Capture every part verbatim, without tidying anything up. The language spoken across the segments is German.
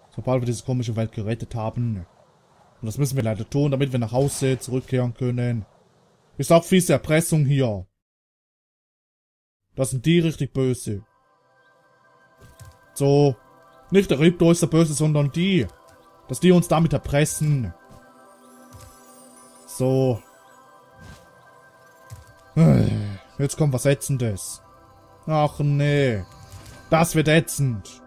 Sobald wir diese komische Welt gerettet haben. Und das müssen wir leider tun, damit wir nach Hause zurückkehren können. Ist auch fiese Erpressung hier. Das sind die richtig böse. So. Nicht der Ripto ist der Böse, sondern die. Dass die uns damit erpressen. So. Jetzt kommt was Ätzendes. Ach nee. Das wird ätzend.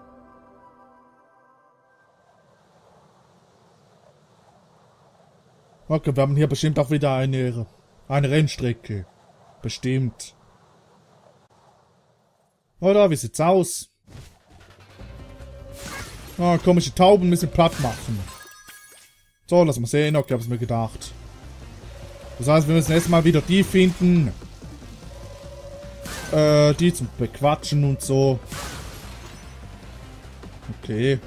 Okay, wir haben hier bestimmt auch wieder eine, eine Rennstrecke. Bestimmt. Oder, wie sieht's aus? Ah, komische Tauben müssen platt machen. So, lass mal sehen. Okay, hab's mir gedacht. Das heißt, wir müssen erstmal wieder die finden. Äh, die zum Bequatschen und so. Okay.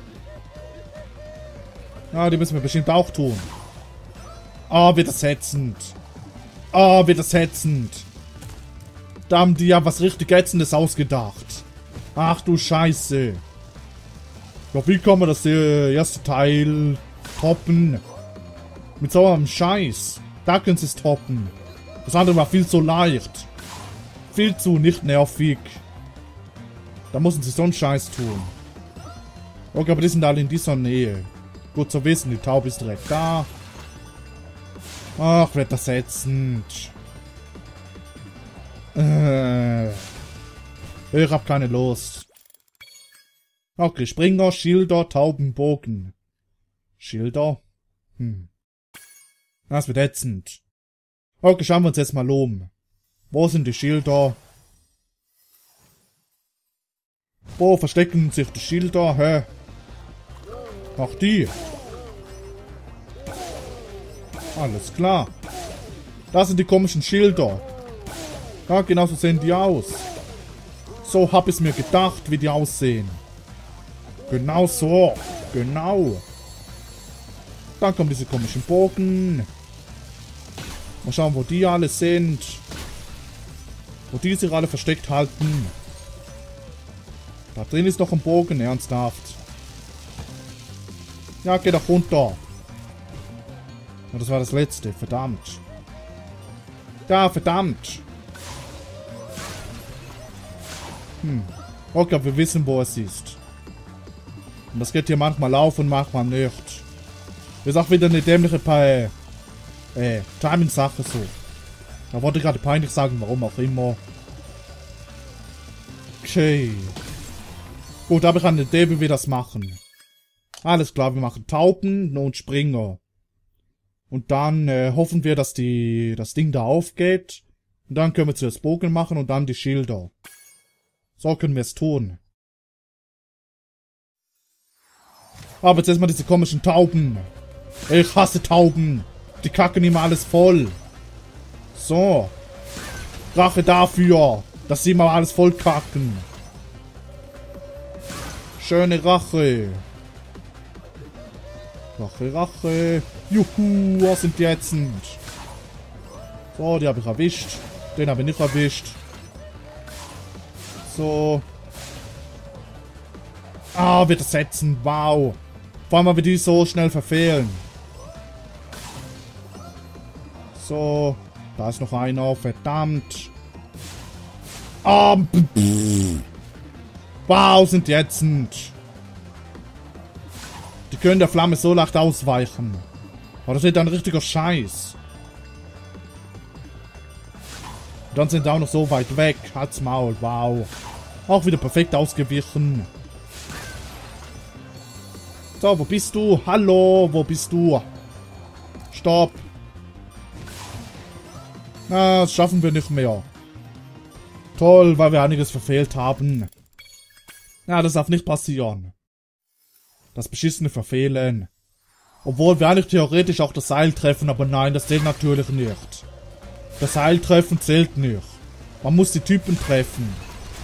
Ja, die müssen wir bestimmt auch tun. Ah, wird das ätzend. Ah, wird das ätzend. Da haben die ja was richtig Ätzendes ausgedacht. Ach du Scheiße. Ja, wie kann man das äh, erste Teil toppen? Mit so einem Scheiß. Da können sie es toppen. Das andere war viel zu leicht. Viel zu nicht nervig. Da müssen sie so einen Scheiß tun. Okay, aber die sind alle in dieser Nähe. Gut zu wissen, die Taube ist direkt da. Ach, wird das ätzend. Äh, ich hab keine Lust. Okay, Springer, Schilder, Tauben, Bogen. Schilder? Hm. Das wird ätzend. Okay, schauen wir uns jetzt mal um. Wo sind die Schilder? Wo verstecken sich die Schilder? Hä? Ach, die. Alles klar. Das sind die komischen Schilder. Ja, genau so sehen die aus. So hab ich mir gedacht, wie die aussehen. Genau so. Genau. Dann kommen diese komischen Bogen. Mal schauen, wo die alle sind. Wo die sich alle versteckt halten. Da drin ist noch ein Bogen, ernsthaft. Ja, geh doch runter. Ja, das war das letzte, verdammt. Ja, verdammt. Hm. Okay, wir wissen, wo es ist. Und das geht hier manchmal auf und manchmal nicht. Ist auch wieder eine dämliche pa äh, Timing-Sache so. Da wollte ich gerade peinlich sagen, warum auch immer. Okay. Gut, aber ich habe eine Idee, wie wir das machen. Alles klar, wir machen Tauben und Springer. Und dann äh, hoffen wir, dass die das Ding da aufgeht. Und dann können wir zuerst Bogen machen und dann die Schilder. So können wir es tun. Aber jetzt erstmal diese komischen Tauben. Ich hasse Tauben. Die kacken immer alles voll. So. Rache dafür, dass sie immer alles voll kacken. Schöne Rache. Rache, Rache. Juhu, was sind die ätzend? So, die habe ich erwischt. Den habe ich nicht erwischt. So. Ah, wird das ätzend. Wow. Vor allem, weil wir die so schnell verfehlen. So. Da ist noch einer. Verdammt. Ah, wow, sind die ätzend. Die können der Flamme so leicht ausweichen. Aber das ist ein richtiger Scheiß. Und dann sind sie auch noch so weit weg. Halt's Maul, wow. Auch wieder perfekt ausgewichen. So, wo bist du? Hallo, wo bist du? Stopp. Na, das schaffen wir nicht mehr. Toll, weil wir einiges verfehlt haben. Ja, das darf nicht passieren. Das beschissene Verfehlen. Obwohl wir eigentlich theoretisch auch das Seil treffen, aber nein, das zählt natürlich nicht. Das Seil treffen zählt nicht. Man muss die Typen treffen.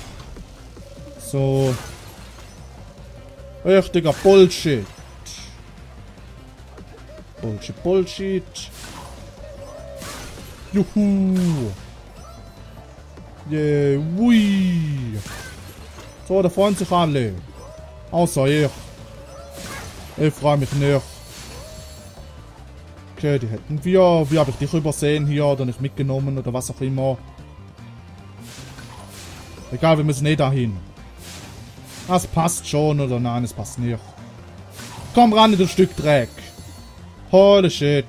So. Richtiger Bullshit. Bullshit, Bullshit. Juhu. Yeah, ui. So, da freuen sich alle. Außer ich. Ich freue mich nicht. Okay, die hätten wir. Wie habe ich dich übersehen hier oder nicht mitgenommen oder was auch immer. Egal, wir müssen eh dahin. Das passt schon oder nein, es passt nicht. Komm ran, du Stück Dreck. Holy shit.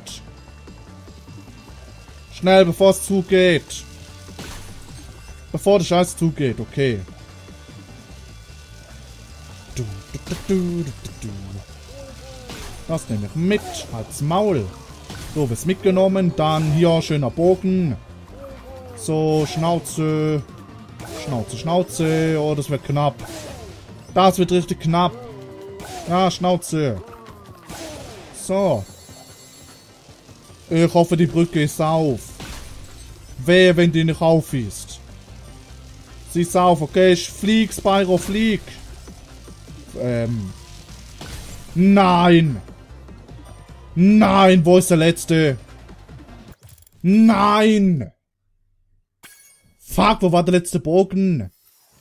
Schnell, bevor es zugeht. Bevor der Scheiß zugeht, okay. Du, du, du, du, du, du. Das nehme ich mit. Halt's Maul. So, wird's mitgenommen. Dann hier schöner Bogen. So, Schnauze. Schnauze, Schnauze. Oh, das wird knapp. Das wird richtig knapp. Ja, Schnauze. So. Ich hoffe, die Brücke ist auf. Wehe, wenn die nicht auf ist. Sie ist auf, okay? Ich flieg, Spyro, flieg. Ähm. Nein. Nein, wo ist der letzte? Nein. Fuck, wo war der letzte Bogen?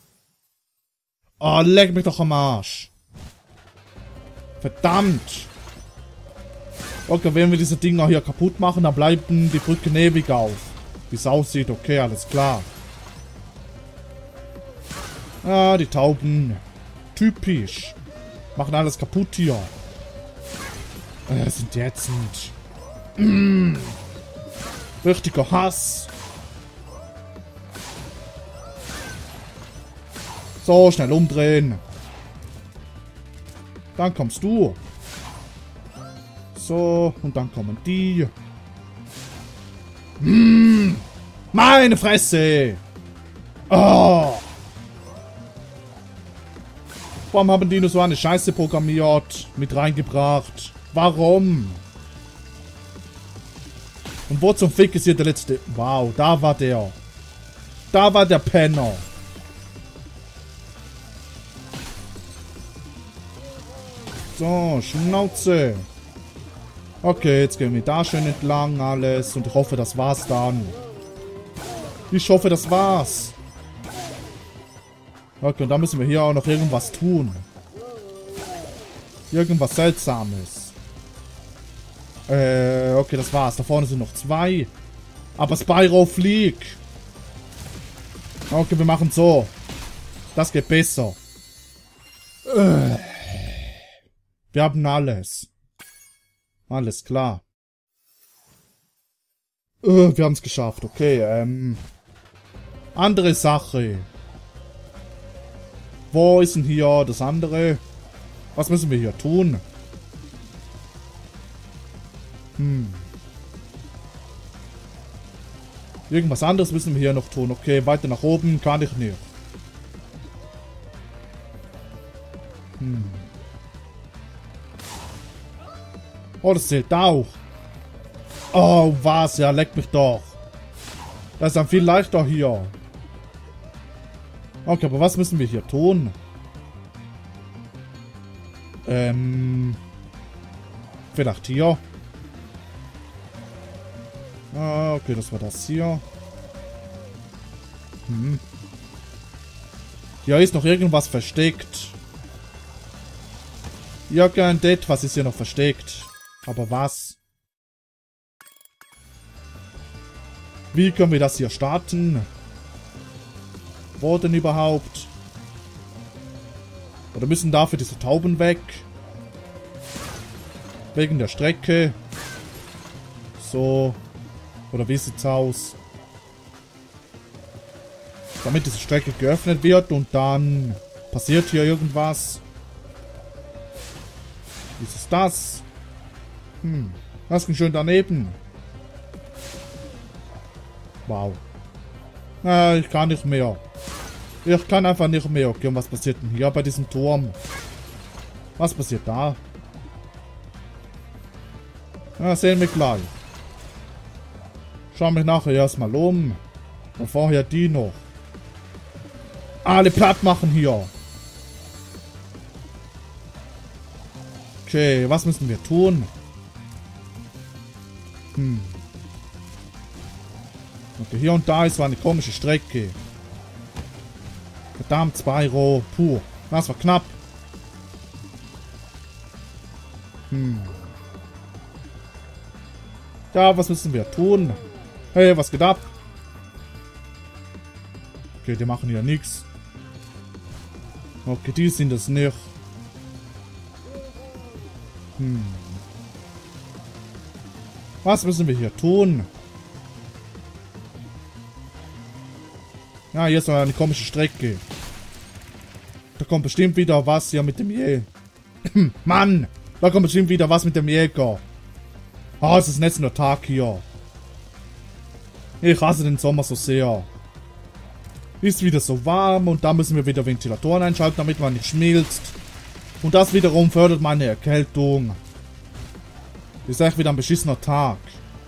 Oh, leck mich doch am Arsch. Verdammt. Okay, wenn wir diese Dinger hier kaputt machen, dann bleibt die Brücke ewig auf. Wie es aussieht, okay, alles klar. Ah, die Tauben. Typisch. Machen alles kaputt hier. Äh, sind ätzend. Mm. Richtiger Hass. So, schnell umdrehen. Dann kommst du. So, und dann kommen die. Mm. Meine Fresse. Oh. Warum haben die nur so eine Scheiße programmiert, mit reingebracht? Warum? Und wo zum Fick ist hier der letzte? Wow, da war der. Da war der Penner. So, Schnauze. Okay, jetzt gehen wir da schön entlang alles. Und ich hoffe, das war's dann. Ich hoffe, das war's. Okay, und dann müssen wir hier auch noch irgendwas tun. Irgendwas Seltsames. Äh, okay, das war's. Da vorne sind noch zwei. Aber Spyro fliegt. Okay, wir machen so. Das geht besser. Äh. Wir haben alles. Alles klar. Äh, wir haben es geschafft. Okay, ähm. Andere Sache. Wo ist denn hier das andere? Was müssen wir hier tun? Hm. Irgendwas anderes müssen wir hier noch tun. Okay, weiter nach oben kann ich nicht. Hm. Oh, das zählt auch. Oh, was? Ja, leck mich doch. Das ist dann viel leichter hier. Okay, aber was müssen wir hier tun? Ähm. Vielleicht hier. Ah, okay, das war das hier. Hm. Hier ist noch irgendwas versteckt. Irgendetwas ist hier noch versteckt. Aber was? Wie können wir das hier starten? Wo denn überhaupt? Oder müssen dafür diese Tauben weg? Wegen der Strecke. So. Oder wie sieht's aus? Damit diese Strecke geöffnet wird und dann passiert hier irgendwas. Wie ist das? Hm. Das ging schön daneben. Wow. Äh, ich kann nicht mehr. Ich kann einfach nicht mehr. Okay, und was passiert denn hier bei diesem Turm? Was passiert da? Ja, sehen wir gleich. Schau mich nachher erstmal um. Und vorher die noch. Alle platt machen hier. Okay, was müssen wir tun? Hm. Okay, hier und da ist so eine komische Strecke. Verdammt, Spyro. Puh, das war knapp. Hm. Ja, was müssen wir tun? Hey, was geht ab? Okay, die machen ja nichts. Okay, die sind es nicht. Hm. Was müssen wir hier tun? Ja, hier ist noch eine komische Strecke. Da kommt bestimmt wieder was hier mit dem Jäger. Mann! Da kommt bestimmt wieder was mit dem Jäger. Ah, oh, es ist jetzt nur Tag hier. Ich hasse den Sommer so sehr. Ist wieder so warm und da müssen wir wieder Ventilatoren einschalten, damit man nicht schmilzt. Und das wiederum fördert meine Erkältung. Ist echt wieder ein beschissener Tag.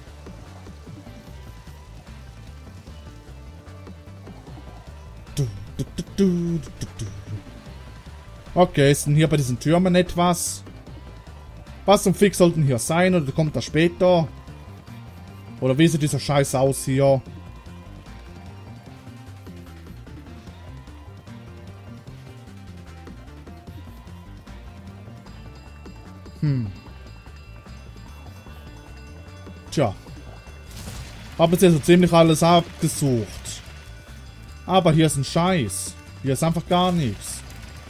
Okay, ist denn hier bei diesen Türmen etwas? Was zum Fix sollten hier sein oder kommt das später? Oder wie sieht dieser Scheiß aus hier? Hm. Tja. Hab jetzt ja so ziemlich alles abgesucht. Aber hier ist ein Scheiß. Hier ist einfach gar nichts.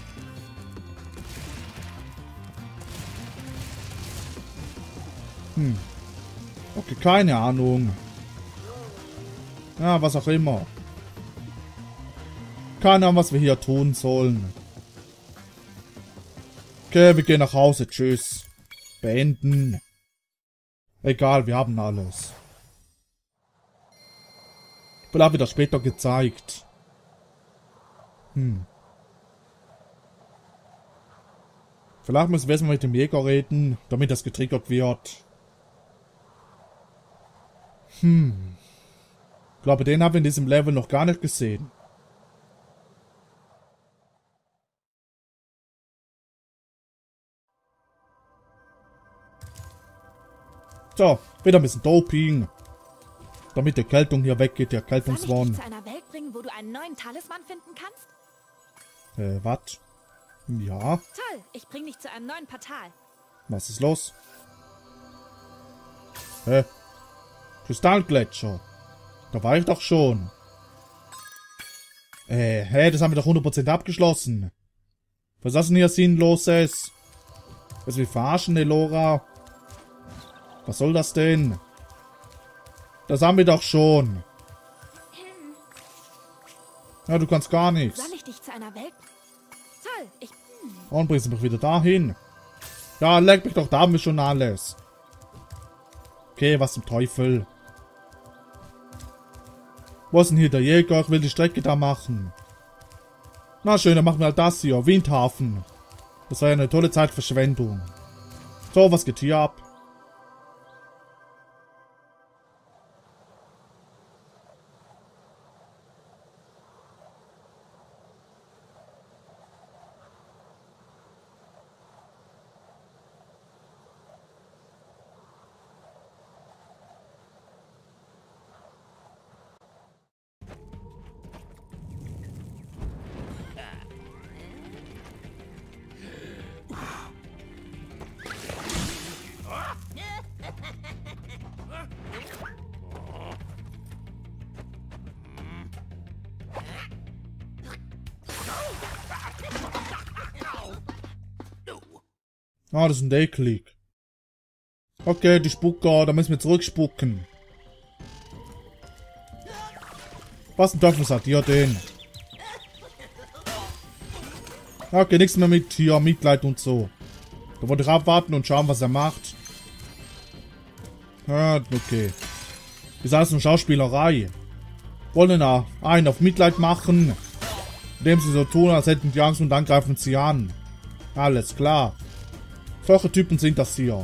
Hm. Okay, keine Ahnung. Ja, was auch immer. Keine Ahnung, was wir hier tun sollen. Okay, wir gehen nach Hause. Tschüss. Beenden. Egal, wir haben alles. Vielleicht wird das später gezeigt. Hm. Vielleicht müssen wir erstmal mit dem Jäger reden, damit das getriggert wird. Hm. Ich glaube, den haben wir in diesem Level noch gar nicht gesehen. So, wieder ein bisschen Doping. Damit die Erkältung hier weggeht, die Erkältungswahn. Soll ich dich zu einer Welt bringen, wo du einen neuen Talisman finden kannst? Äh, was? Ja. Toll, ich bring dich zu einem neuen Portal. Was ist los? Hä? Kristallgletscher. Da war ich doch schon. Äh, hä, das haben wir doch hundert Prozent abgeschlossen. Was ist das denn hier Sinnloses? Was wir verarschen, Elora? Was soll das denn? Das haben wir doch schon. Ja, du kannst gar nichts. Soll ich dich zu einer Welt... Toll, ich... Und bringst du mich wieder dahin. Ja, leck mich doch, da haben wir schon alles. Okay, was zum Teufel. Wo ist denn hier der Jäger? Ich will die Strecke da machen. Na schön, dann machen wir halt das hier. Windhafen. Das war ja eine tolle Zeitverschwendung. So, was geht hier ab? Ah, das ist ein Day-Click. Okay, die Spucker, da müssen wir zurückspucken. Was zum Teufel sagt ihr denn? Okay, nichts mehr mit hier, Mitleid und so. Da wollte ich abwarten und schauen, was er macht. Ja, okay. Ist alles nur Schauspielerei. Wollen da einen auf Mitleid machen, indem sie so tun, als hätten die Angst und dann greifen sie an. Alles klar. Solche Typen sind das hier.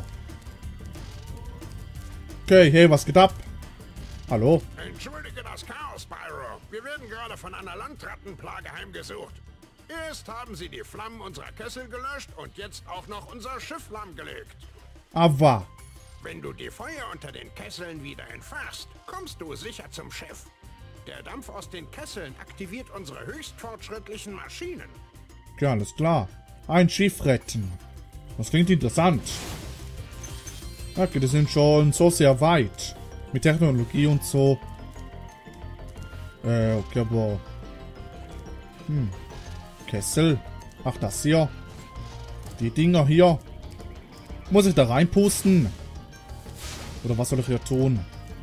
Okay, hey, was geht ab? Hallo? Entschuldige das Chaos, Spyro. Wir werden gerade von einer Landrattenplage heimgesucht. Erst haben sie die Flammen unserer Kessel gelöscht und jetzt auch noch unser Schiff lahmgelegt. Aber. Wenn du die Feuer unter den Kesseln wieder entfachst, kommst du sicher zum Schiff. Der Dampf aus den Kesseln aktiviert unsere höchst fortschrittlichen Maschinen. Ja, alles klar. Ein Schiff retten. Das klingt interessant. Okay, die sind schon so sehr weit. Mit Technologie und so. Äh, okay, aber... Hm. Kessel. Ach, das hier. Die Dinger hier. Muss ich da reinpusten? Oder was soll ich hier tun?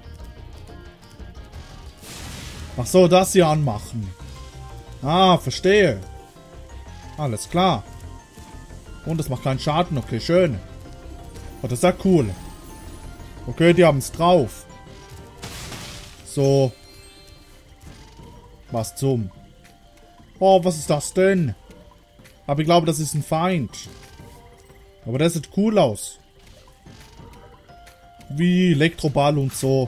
Ach so, das hier anmachen. Ah, verstehe. Alles klar. Und es macht keinen Schaden. Okay, schön. Oh, das ist ja cool. Okay, die haben es drauf. So. Was zum? Oh, was ist das denn? Aber ich glaube, das ist ein Feind. Aber das sieht cool aus. Wie Elektroball und so.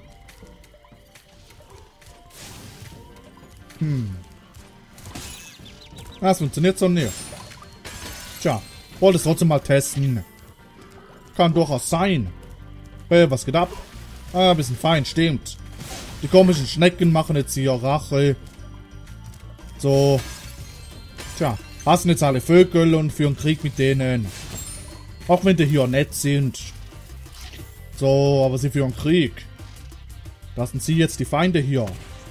Hm. Das funktioniert so nicht. Tja, wollte es trotzdem mal testen. Kann durchaus sein. Äh, was geht ab? Ah, ein bisschen fein, stimmt. Die komischen Schnecken machen jetzt hier Rache. So. Tja, hassen jetzt alle Vögel und führen Krieg mit denen. Auch wenn die hier nett sind. So, aber sie führen Krieg. Das sind sie jetzt die Feinde hier.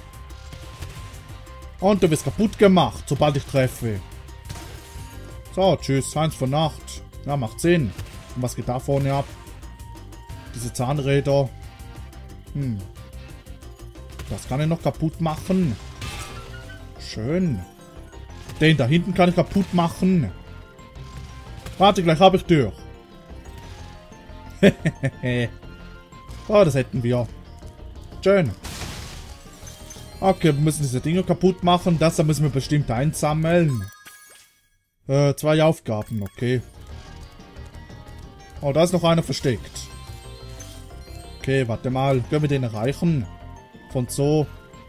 Und du wirst kaputt gemacht, sobald ich treffe. So, tschüss, eins von Nacht. Ja, macht Sinn. Und was geht da vorne ab? Diese Zahnräder. Hm. Das kann ich noch kaputt machen. Schön. Den da hinten kann ich kaputt machen. Warte, gleich habe ich durch. Oh, das hätten wir. Schön. Okay, wir müssen diese Dinger kaputt machen. Das da müssen wir bestimmt einsammeln. Äh, zwei Aufgaben, okay. Oh, da ist noch einer versteckt. Okay, warte mal. Können wir den erreichen? Von so.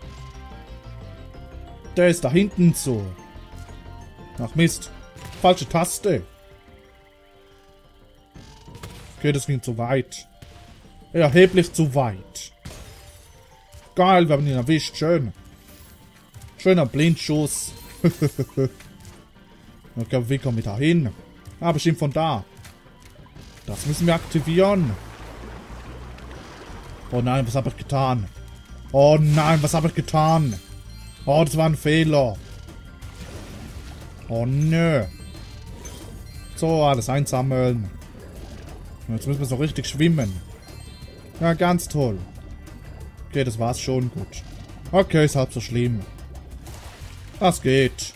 Der ist da hinten so. Ach Mist. Falsche Taste. Okay, das ging zu weit. Erheblich zu weit. Geil, wir haben ihn erwischt. Schön. Schöner Blindschuss. Okay, wie kommen wir da hin? Ah, bestimmt von da. Das müssen wir aktivieren. Oh nein, was habe ich getan? Oh nein, was habe ich getan? Oh, das war ein Fehler. Oh nö. So, alles einsammeln. Jetzt müssen wir so richtig schwimmen. Ja, ganz toll. Okay, das war's schon. Gut. Okay, ist halb so schlimm. Das geht.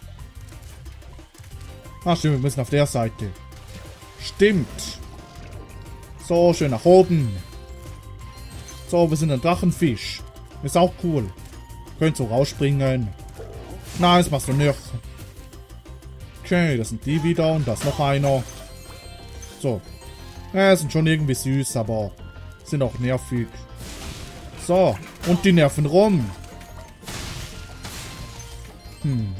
Ach stimmt, wir müssen auf der Seite. Stimmt. So, schön nach oben. So, wir sind ein Drachenfisch. Ist auch cool. Könnt so rausspringen. Nein, das machst du nicht. Okay, das sind die wieder und da ist noch einer. So. Ja, sind schon irgendwie süß, aber sind auch nervig. So, und die nerven rum. Hm.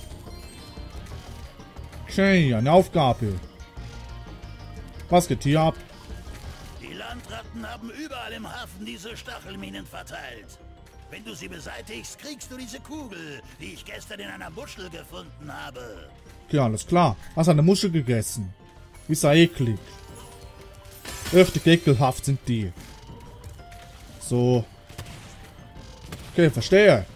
Okay, eine Aufgabe. Was geht hier ab? Die Landratten haben überall im Hafen diese Stachelminen verteilt. Wenn du sie beseitigst, kriegst du diese Kugel, die ich gestern in einer Muschel gefunden habe. Okay, alles klar. Hast eine Muschel gegessen. Ist ja eklig. Richtig ekelhaft sind die. So. Okay, verstehe.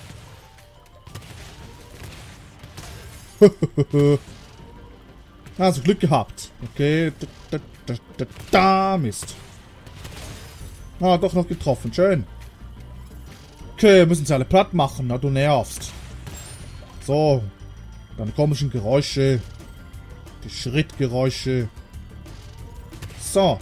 Also Glück gehabt. Okay. Da, da, da, da, Mist. Ah, doch noch getroffen. Schön. Okay, müssen sie alle platt machen. Na, du nervst. So. Deine komischen Geräusche. Die Schrittgeräusche. So.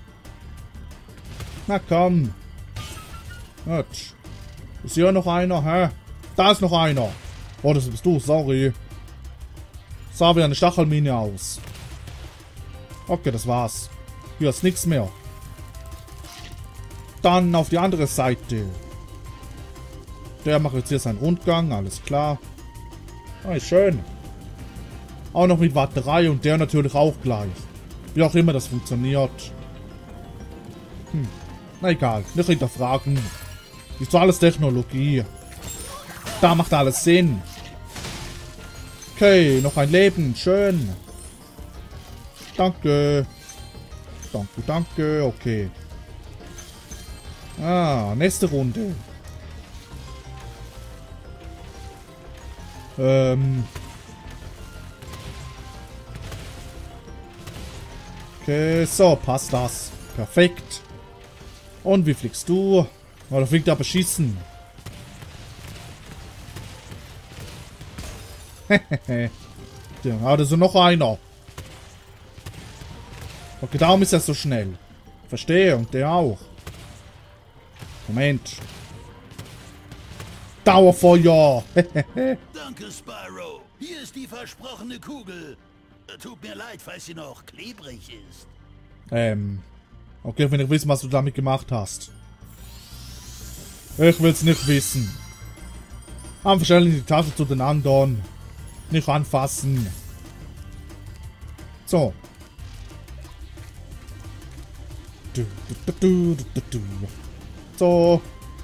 Na komm. Gut. Ist hier noch einer, hä? Da ist noch einer. Oh, das bist du, sorry. Sah wie eine Stachelmine aus. Okay, das war's. Hier ist nichts mehr. Dann auf die andere Seite. Der macht jetzt hier seinen Rundgang, alles klar. Ah, ist schön. Auch noch mit Warterei und der natürlich auch gleich. Wie auch immer das funktioniert. Hm. Na egal, nicht hinterfragen. Ist so alles Technologie. Da macht alles Sinn. Okay, noch ein Leben. Schön. Danke. Danke, danke. Okay. Ah, nächste Runde. Ähm. Okay, so, passt das. Perfekt. Und wie fliegst du? Oh, da fliegt er beschissen. Hehehe. Ja, da ist noch einer. Okay, darum ist er so schnell. Verstehe, und der auch. Moment. Dauerfeuer. Danke, Spyro. Hier ist die versprochene Kugel. Tut mir leid, falls sie noch klebrig ist. Ähm. Okay, wenn ich wissen, was du damit gemacht hast. Ich will's nicht wissen. Einfach schnell in die Tasche zu den anderen. Nicht anfassen. So. Du, du, du, du, du, du. So.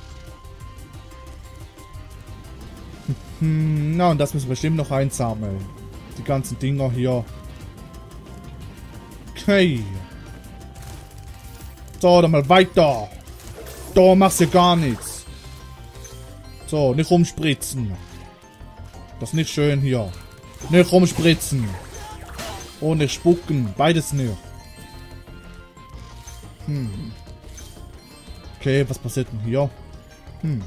Hm, na, und das müssen wir bestimmt noch einsammeln. Die ganzen Dinger hier. Okay. So, dann mal weiter. Da machst du gar nichts. So, nicht rumspritzen. Das ist nicht schön hier. Nicht rumspritzen. Und nicht spucken. Beides nicht. Hm. Okay, was passiert denn hier? Hm.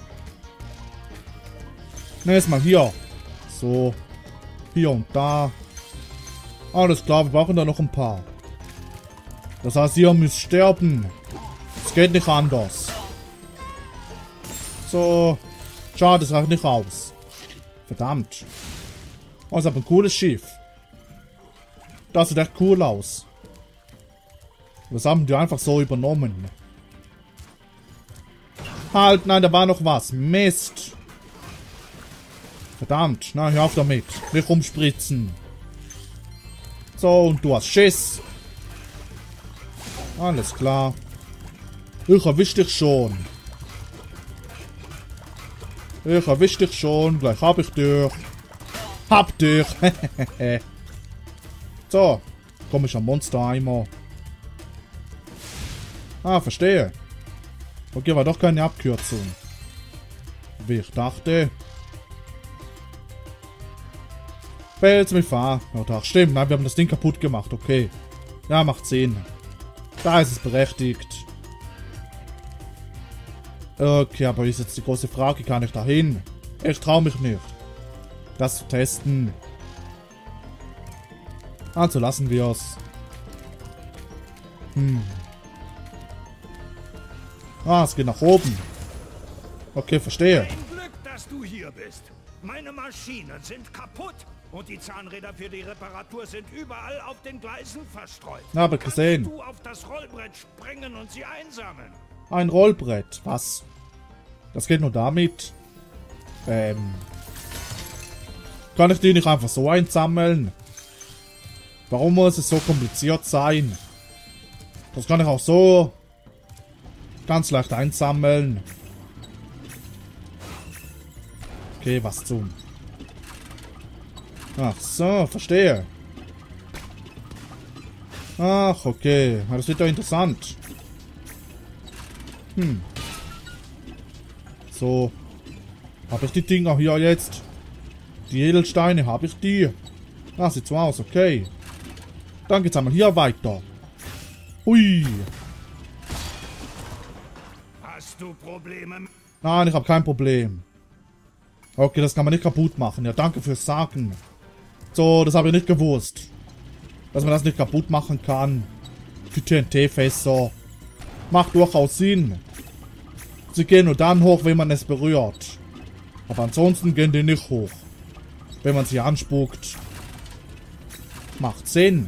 Na, erstmal hier. So. Hier und da. Alles klar, wir brauchen da noch ein paar. Das heißt, ihr müsst sterben. Es geht nicht anders. So. Schade, es reicht nicht aus. Verdammt. Oh, ist aber ein cooles Schiff. Das sieht echt cool aus. Das haben die einfach so übernommen. Halt, nein, da war noch was. Mist. Verdammt, na, hör auf damit. Nicht rumspritzen. So, und du hast Schiss. Alles klar. Ich erwisch dich schon. Ich erwisch dich schon. Gleich hab ich dich. Hab dich. So. Komischer Monster-Eimer. Ah, verstehe. Okay, war doch keine Abkürzung. Wie ich dachte. Jetzt mich fahren. Ja, doch, stimmt. Nein, wir haben das Ding kaputt gemacht. Okay. Ja, macht Sinn. Da ist es berechtigt. Okay, aber ist jetzt die große Frage, kann ich da hin? Ich traue mich nicht, das zu testen. Also lassen wir es. Hm. Ah, es geht nach oben. Okay, verstehe. Ein Glück, dass du hier bist. Meine Maschinen sind kaputt und die Zahnräder für die Reparatur sind überall auf den Gleisen verstreut. Na, aber gesehen. Kannst du auf das Rollbrett springen und sie einsammeln? Ein Rollbrett, was? Das geht nur damit. Ähm. Kann ich die nicht einfach so einsammeln? Warum muss es so kompliziert sein? Das kann ich auch so ganz leicht einsammeln. Okay, was zum? Ach so, verstehe. Ach, okay. Das wird doch interessant. Hm. So. Habe ich die Dinger hier jetzt? Die Edelsteine, habe ich die? Ah, sieht so aus, okay. Dann geht's einmal hier weiter. Hui. Hast du Probleme? Nein, ich habe kein Problem. Okay, das kann man nicht kaputt machen. Ja, danke fürs Sagen. So, das habe ich nicht gewusst. Dass man das nicht kaputt machen kann. Die T N T-Fässer. Macht durchaus Sinn. Sie gehen nur dann hoch, wenn man es berührt. Aber ansonsten gehen die nicht hoch. Wenn man sie anspuckt. Macht Sinn.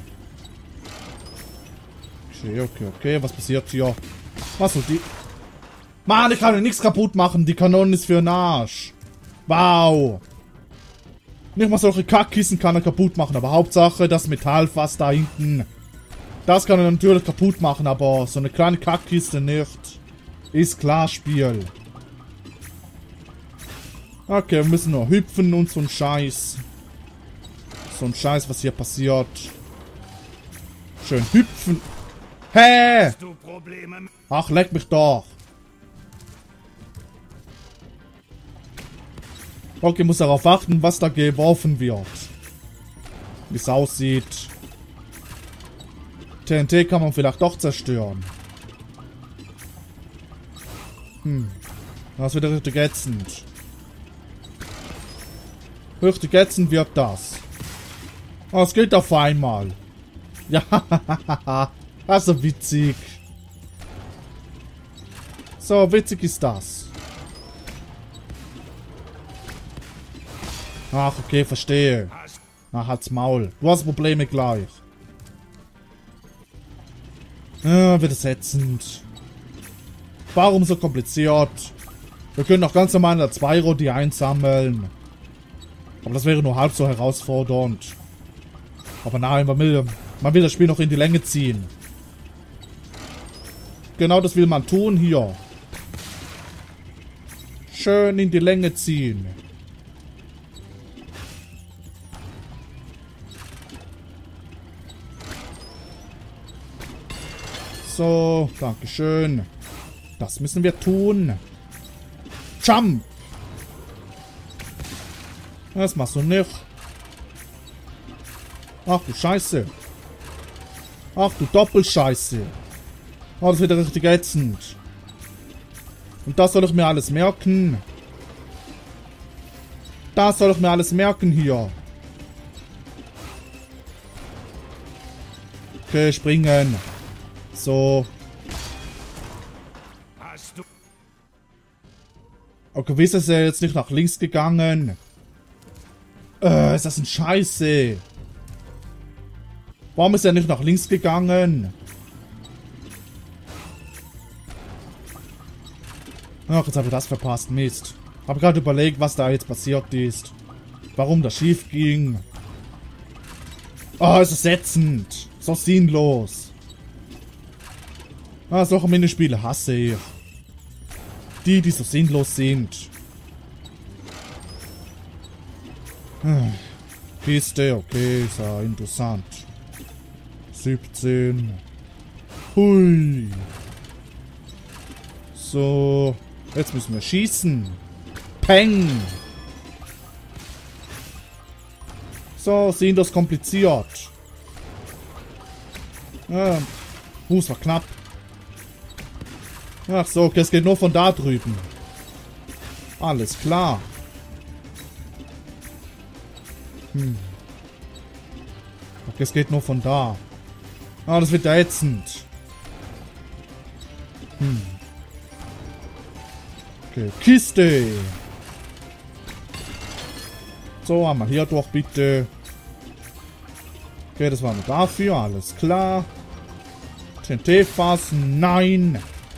Okay, okay, okay. Was passiert hier? Was soll die? Mann, ich kann ja nichts kaputt machen. Die Kanone ist für den Arsch. Wow. Nicht mal solche Kackkissen kann er kaputt machen. Aber Hauptsache das Metallfass da hinten. Das kann er natürlich kaputt machen. Aber so eine kleine Kackkiste nicht. Ist klar, Spiel. Okay, wir müssen nur hüpfen und so ein Scheiß. So ein Scheiß, was hier passiert. Schön hüpfen. Hä? Hast du Probleme mit... Ach, leck mich doch. Okay, muss darauf achten, was da geworfen wird. Wie es aussieht. T N T kann man vielleicht doch zerstören. Hm. Das wird richtig ätzend. Richtig ätzend wird das. Oh, es geht auf einmal. Ja, also witzig. So, witzig ist das. Ach, okay, verstehe. Ach, halt's Maul. Du hast Probleme gleich. Ja, wird es ätzend. Warum so kompliziert? Wir können auch ganz normal in der zwei-Runde einsammeln. Aber das wäre nur halb so herausfordernd. Aber nein, man will, man will das Spiel noch in die Länge ziehen. Genau das will man tun hier. Schön in die Länge ziehen. So, dankeschön. Das müssen wir tun. Jump! Das machst du nicht. Ach du Scheiße. Ach du Doppelscheiße. Oh, das wird ja richtig ätzend. Und das soll ich mir alles merken. Das soll ich mir alles merken hier. Okay, springen. So. Hast du... Okay, wie ist es jetzt nicht nach links gegangen? Äh, ist das ein Scheiße? Warum ist er nicht nach links gegangen? Ach, jetzt habe ich das verpasst. Mist. Habe gerade überlegt, was da jetzt passiert ist. Warum das schief ging. Oh, es ist ätzend. So sinnlos. Ah, solche Minispiele hasse ich. Die, die so sinnlos sind. Hm. Kiste, okay, ist ja interessant. siebzehn. Hui. So. Jetzt müssen wir schießen. Peng. So, sehen das kompliziert. Ja. Uh, es war knapp. Ach so, okay, es geht nur von da drüben. Alles klar. Hm. Okay, es geht nur von da. Ah, das wird ätzend. Hm. Okay, Kiste. So, einmal hier durch, bitte. Okay, das war nur dafür. Alles klar. T N T fassen. Nein.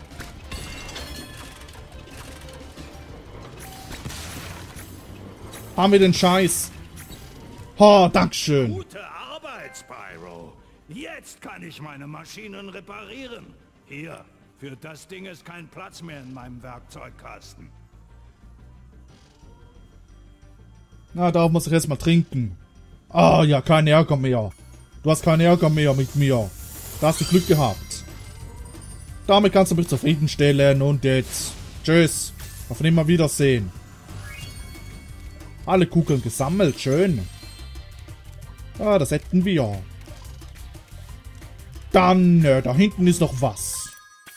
Haben wir den Scheiß. Oh, Dankeschön. Gute Arbeit, Spyro. Jetzt kann ich meine Maschinen reparieren. Hier, für das Ding ist kein Platz mehr in meinem Werkzeugkasten. Na, darauf muss ich jetzt mal trinken. Ah, ja, kein Ärger mehr. Du hast keinen Ärger mehr mit mir. Da hast du Glück gehabt. Damit kannst du mich zufriedenstellen und jetzt. Tschüss. Auf Nimmerwiedersehen. Alle Kugeln gesammelt, schön. Ah, das hätten wir. Dann, äh, da hinten ist noch was.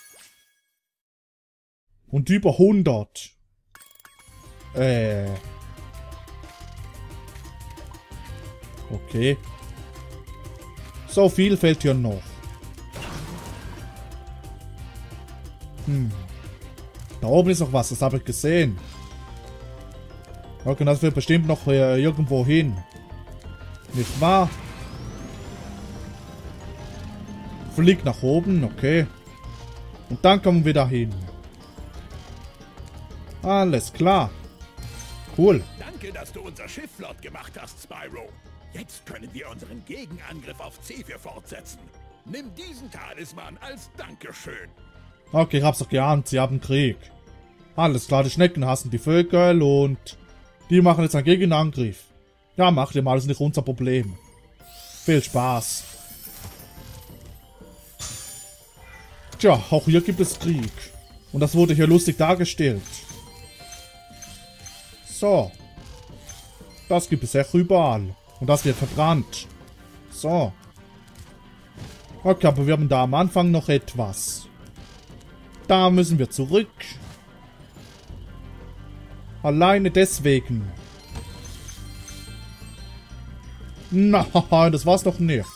Und über hundert. Äh. Okay. So viel fehlt hier noch. Hm. Da oben ist noch was, das habe ich gesehen. Okay, das wird bestimmt noch äh, irgendwo hin. Nicht wahr? Fliegt nach oben, okay. Und dann kommen wir da hin. Alles klar. Cool. Danke, dass du unser Schiff flott gemacht hast, Spyro. Jetzt können wir unseren Gegenangriff auf Zephyr fortsetzen. Nimm diesen Talisman als Dankeschön. Okay, ich hab's doch geahnt, sie haben Krieg. Alles klar, die Schnecken hassen die Vögel und die machen jetzt einen Gegenangriff. Ja, macht ihr mal, das ist nicht unser Problem. Viel Spaß. Tja, auch hier gibt es Krieg. Und das wurde hier lustig dargestellt. So. Das gibt es echt überall. Und das wird verbrannt. So. Okay, aber wir haben da am Anfang noch etwas. Da müssen wir zurück. Alleine deswegen. Nein, das war's doch nicht.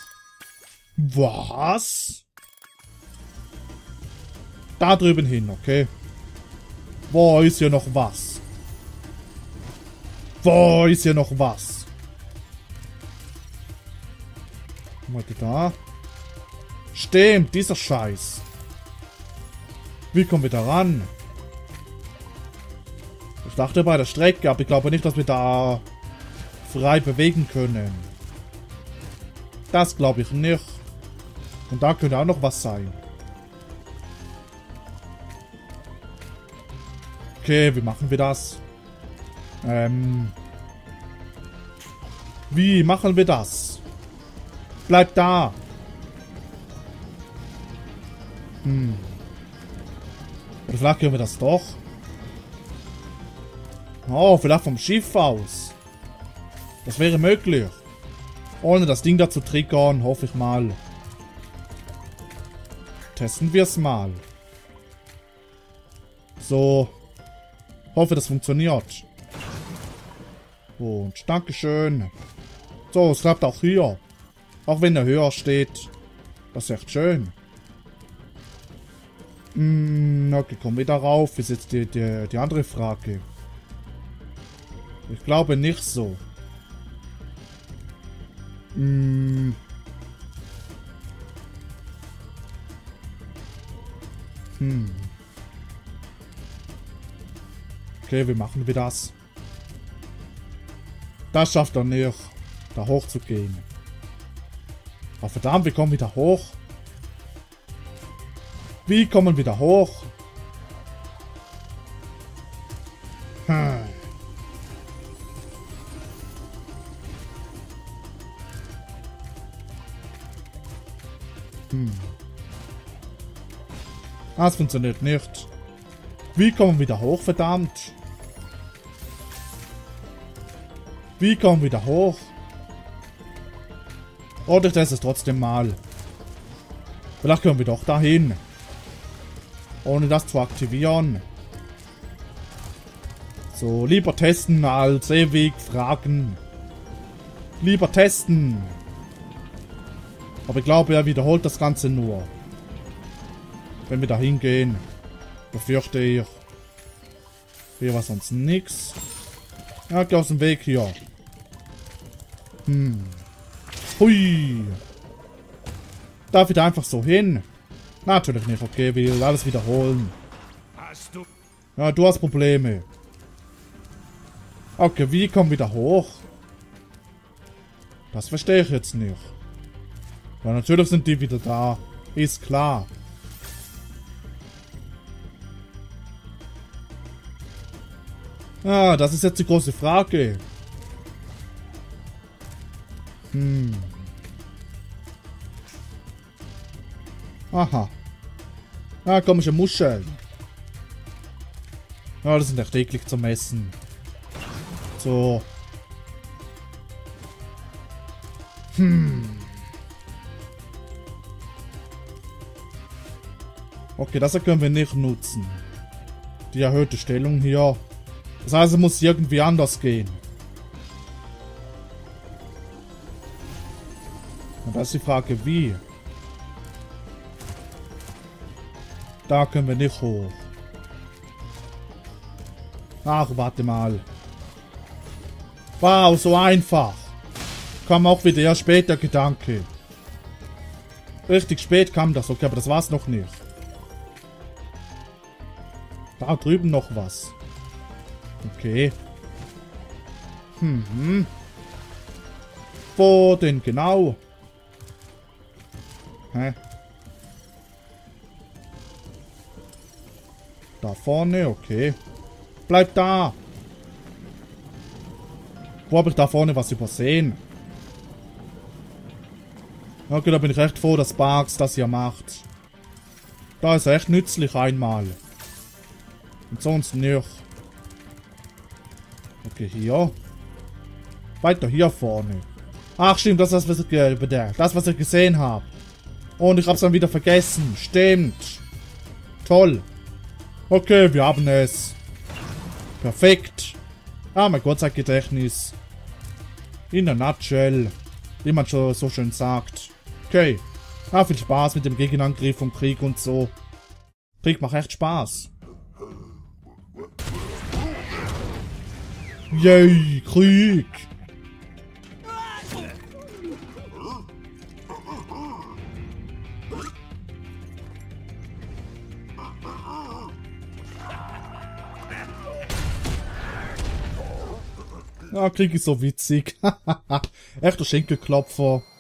Was? Da drüben hin, okay. Wo ist hier noch was? Wo ist hier noch was? Warte da. Stimmt, dieser Scheiß. Wie kommen wir da ran? Ich dachte bei der Strecke, aber ich glaube nicht, dass wir da frei bewegen können. Das glaube ich nicht. Und da könnte auch noch was sein. Okay, wie machen wir das? Ähm. Wie machen wir das? Bleib da. Hm. Oder vielleicht können wir das doch. Oh, vielleicht vom Schiff aus. Das wäre möglich. Ohne das Ding da zu triggern, hoffe ich mal. Testen wir es mal. So. Hoffe, das funktioniert. Und Dankeschön. So, es klappt auch hier. Auch wenn er höher steht. Das ist echt schön. Hm, okay, komm wieder rauf. Ist jetzt die, die, die andere Frage. Ich glaube nicht so. Hm. Hm. Okay, wie machen wir das? Das schafft er nicht, da hoch zu gehen. Aber verdammt, wir kommen wieder hoch. Wie kommen wir da hoch? Hm. Hm. Das funktioniert nicht. Wie kommen wir wieder hoch, verdammt? Wie kommen wir wieder hoch? Oder ich teste es trotzdem mal. Vielleicht können wir doch dahin. Ohne das zu aktivieren. So, lieber testen als ewig fragen. Lieber testen. Aber ich glaube, er wiederholt das Ganze nur. Wenn wir da hingehen. Befürchte ich. Hier war sonst nix. Ja, geh aus dem Weg hier. Hm. Hui. Darf ich da einfach so hin? Natürlich nicht, okay, will alles wiederholen. Hast du... Ja, du hast Probleme. Okay, wie kommen wir da hoch? Das verstehe ich jetzt nicht. Ja, natürlich sind die wieder da. Ist klar. Ah, das ist jetzt die große Frage. Hm. Aha. Ah, komische Muscheln. Ja, das sind echt eklig zum Essen. So. Hm. Okay, das können wir nicht nutzen. Die erhöhte Stellung hier. Das heißt, es muss irgendwie anders gehen. Und da ist die Frage, wie? Da können wir nicht hoch. Ach, warte mal. Wow, so einfach. Kam auch wieder erst später Gedanke. Richtig spät kam das, okay, aber das war's noch nicht. Da drüben noch was. Okay. Hm. Wo denn genau? Hä? Da vorne, okay. Bleib da! Wo habe ich da vorne was übersehen? Okay, da bin ich recht froh, dass Barks das hier macht. Da ist er echt nützlich einmal. Und sonst nicht. Okay, hier. Weiter hier vorne. Ach stimmt, das ist das, was ich, das, was ich gesehen habe. Und ich hab's dann wieder vergessen. Stimmt. Toll. Okay, wir haben es. Perfekt. Ah, mein Gott, sein Gedächtnis. In der Nutshell. Wie man schon so schön sagt. Okay. Ah, viel Spaß mit dem Gegenangriff und Krieg und so. Krieg macht echt Spaß. Yay, Krieg. Ja, Krieg ist so witzig. Echter Schenkelklopfer.